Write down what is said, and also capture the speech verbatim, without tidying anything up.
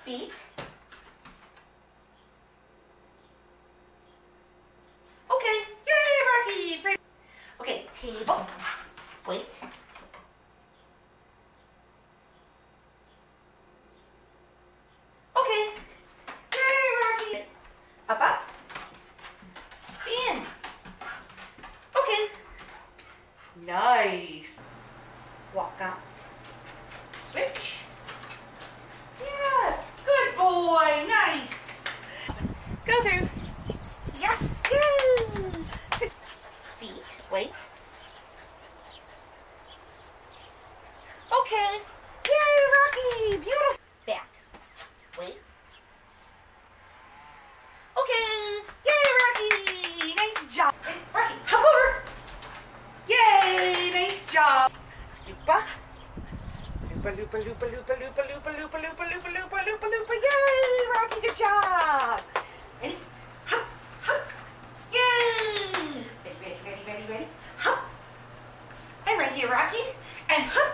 feet. Okay, yay, Rocky! Okay, table, weight. Okay, yay, Rocky! Up, up. Spin. Okay. Nice. Walk out. Switch. Yes, good boy, nice. Go through. Yes, yay. Feet, wait. Okay, yay, Rocky, beautiful. Back, wait. Okay, yay, Rocky, nice job. Rocky, hop over. Yay, nice job. Lupa. Lupa, lupa, lupa, lupa, lupa, lupa, lupa, lupa, lupa, lupa, lupa, lupa. Yay, Rocky, good job. Ready? Hop, hop. Yay. Ready, ready, ready, ready, ready. Hop. And right here, Rocky. And hop.